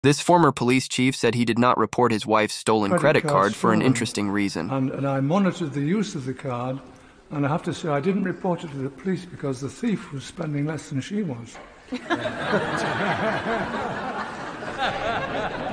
This former police chief said he did not report his wife's stolen credit card for an interesting reason. And I monitored the use of the card, and I have to say I didn't report it to the police because the thief was spending less than she was.